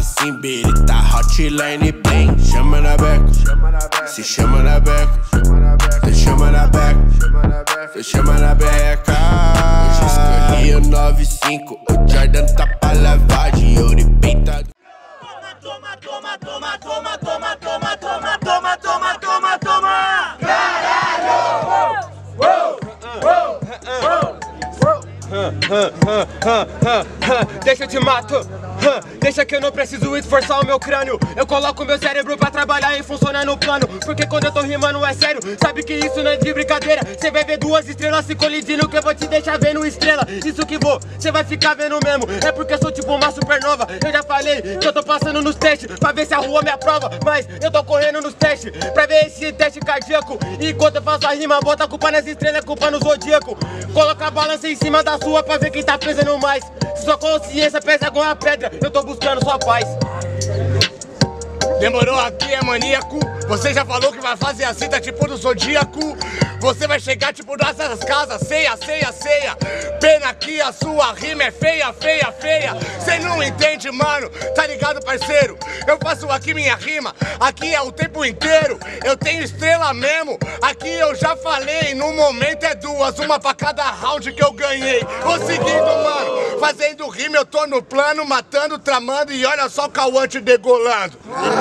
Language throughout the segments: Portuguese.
assim, birita, hotline bem. Chama na beca, se chama na beca, se chama na beca, se chama na beca. Hoje escolhi o 95, o Jordan tá pra lavagem, ouro e peitado. Toma, toma, toma, toma, toma, toma, toma, toma, toma, toma, toma! Caralho! Deixa eu te mato, deixa que eu não preciso esforçar o meu crânio. Eu coloco meu cérebro pra trabalhar e funcionar no plano. Porque quando eu tô rimando é sério, sabe que isso não é de brincadeira. Cê vai ver duas estrelas se colidindo, que eu vou te deixar vendo estrela. Isso que vou, cê vai ficar vendo mesmo. É porque eu sou tipo uma supernova. Eu já falei que eu tô passando nos testes pra ver se a rua me aprova. Mas eu tô correndo nos testes pra ver esse teste cardíaco. E enquanto eu faço a rima, bota a culpa nas estrelas, culpa no zodíaco. Coloca a balança em cima da sua pra ver quem tá pesando mais. Se sua consciência pesa igual a pedra, eu tô buscando sua paz. Demorou, aqui é maníaco. Você já falou que vai fazer assim, tá tipo do zodíaco. Você vai chegar tipo nessas casas, ceia, ceia, ceia. Pena que a sua rima é feia, feia, feia. Cê não entende, mano, tá ligado, parceiro? Eu faço aqui minha rima, aqui é o tempo inteiro. Eu tenho estrela mesmo, aqui eu já falei. No momento é duas, uma pra cada round que eu ganhei. Vou seguindo, mano, fazendo rima, eu tô no plano, matando, tramando. E olha só o Cauã te degolando.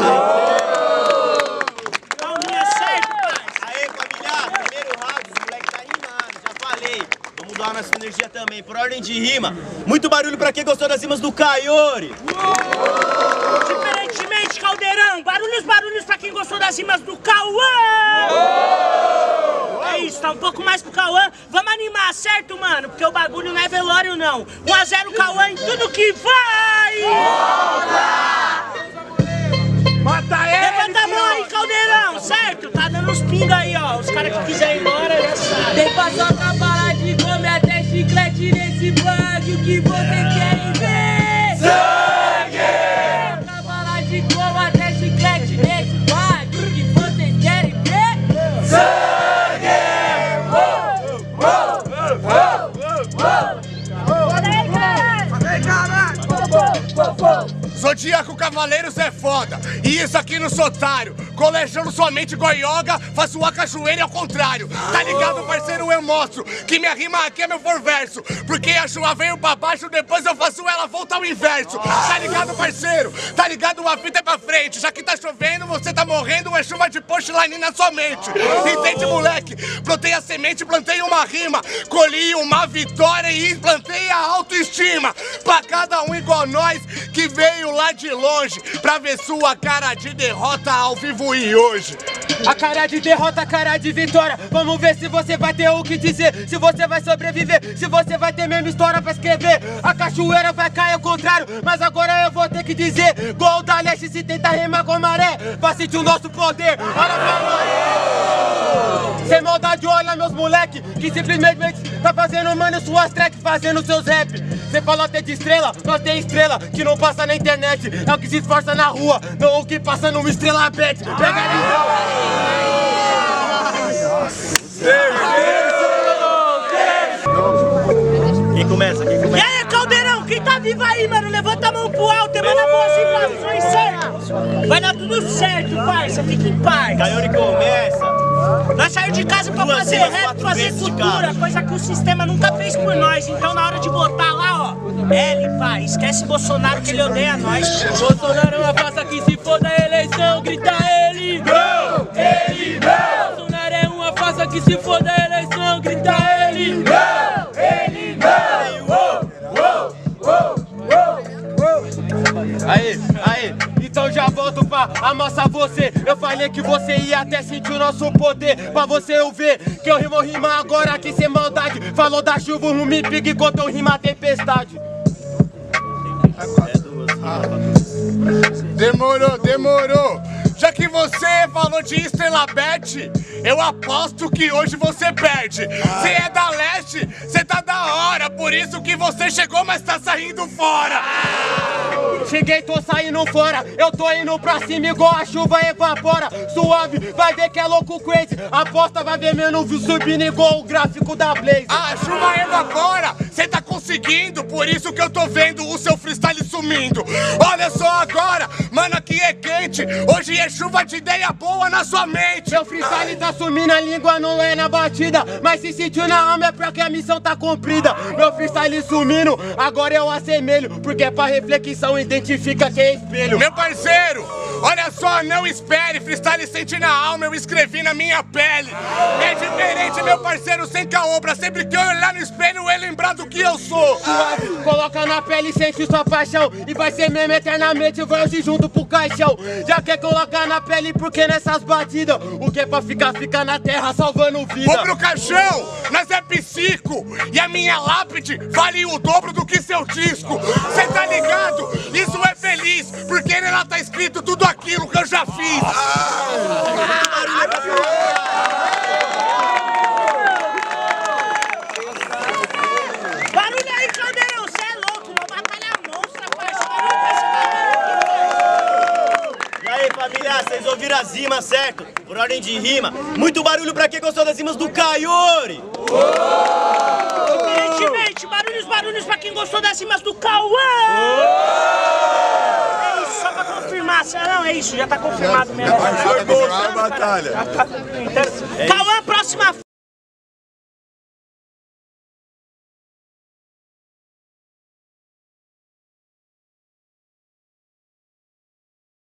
Vamos dar nossa energia também, por ordem de rima. Muito barulho pra quem gostou das rimas do Kaiori. Diferentemente, Caldeirão, barulhos pra quem gostou das rimas do Cauã. É isso, tá um pouco mais pro Cauã. Vamos animar, certo, mano? Porque o bagulho não é velório, não. 1 a 0 Cauã em tudo que vai. Mata ele! Levanta a mão aí, Caldeirão, certo? Tá dando uns pinga aí, ó. Os caras que quiserem ir embora já sabem. Tem pra só parar de comer até chiclete nesse bug. O que vocês querem ver? Sangue! Pra parar de comer até chiclete nesse bug. O que vocês querem ver? Sangue! Zodíaco Cavaleiros é foda, e isso aqui no sou otário. Colejando sua mente igual yoga, faço a cachoeira ao contrário. Tá ligado, parceiro, eu mostro que minha rima aqui é meu forverso. Porque a chuva veio pra baixo, depois eu faço ela voltar ao inverso. Tá ligado, parceiro? Tá ligado, a fita é pra frente. Já que tá chovendo, você tá morrendo, é chuva de punchline na sua mente. Entende, moleque? Plantei a semente, plantei uma rima. Colhi uma vitória e plantei a autoestima. Pra cada um igual nós, que veio lá de longe, pra ver sua cara de derrota ao vivo e hoje. A cara de derrota, a cara de vitória. Vamos ver se você vai ter o que dizer, se você vai sobreviver, se você vai ter mesmo história pra escrever. A cachoeira vai cair ao contrário, mas agora eu vou ter que dizer: gol da leste, se tenta rimar com maré, vai sentir o nosso poder. Olha pra nós. Sem maldade, olha meus moleque, que simplesmente tá fazendo, mano, suas tracks, fazendo seus rap. Cê falou até de estrela, nós tem estrela que não passa na internet. É o que se esforça na rua, não o que passa numa estrela bet. Pega ali. Quem começa? Quem começa? E aí, Caldeirão, quem tá vivo aí, mano? Levanta a mão pro alto e manda boas vibrações, certo? Vai dar tudo certo, parça, fica em paz. Kaiori começa. Nós saímos de casa pra fazer rap, fazer cultura, coisa que o sistema nunca fez por nós. Então na hora de botar lá, ó, L, pai, esquece Bolsonaro que ele odeia nós. Bolsonaro é uma farsa que se for da eleição, grita ele. Não! Ele não! Bolsonaro é uma farsa que se for da eleição, grita ele. Não! Ele não! Aí, então já volto pra amassar você. Eu falei que você ia até sentir o nosso poder. Pra você eu ver que eu vou rimar agora aqui sem maldade. Falou da chuva, não me pique enquanto eu rimo a tempestade. Demorou. Já que você falou de Estrela Bet, eu aposto que hoje você perde. Você é da leste, você tá da hora, por isso que você chegou, mas tá saindo fora. Cheguei, tô saindo fora. Eu tô indo pra cima igual a chuva evapora. Suave, vai ver que é louco crazy. Aposta, vai ver menos view subindo igual o gráfico da Blaze. A chuva evapora, cê tá conseguindo. Por isso que eu tô vendo o seu freestyle sumindo. Olha só agora, mano, aqui é quente. Hoje é chuva de ideia boa na sua mente. Meu freestyle tá sumindo, a língua não é na batida. Mas se sentiu na alma é porque a missão tá cumprida. Meu freestyle sumindo, agora eu assemelho. Porque é pra reflexão, identifica quem é espelho. Meu parceiro, olha só, não espere. Freestyle sente na alma, eu escrevi na minha pele. É diferente, meu parceiro, sem caô. Pra sempre que eu olhar no espelho, eu lembrar do que eu sou. Suave, coloca na pele e sente sua paixão. E vai ser mesmo eternamente, vai junto pro caixão. Já quer colocar na pele porque nessas batidas o que é pra ficar na terra salvando vida. Vou pro caixão, nós é psico. E a minha lápide vale o dobro do que seu disco. Cê tá ligado? Isso é feliz, porque nela tá escrito tudo aquilo que eu já fiz. Barulho aí, Caldeirão, cê é louco, uma batalha monstra, parceiro. E aí, família, vocês ouviram as rimas, certo? Por ordem de rima. Muito barulho pra quem gostou das rimas do Kaiori! Diferentemente, barulhos pra quem gostou das rimas do Cauã! É isso, só pra confirmar, não, é isso, já tá confirmado mesmo. Foi boa a batalha. Cauã, próxima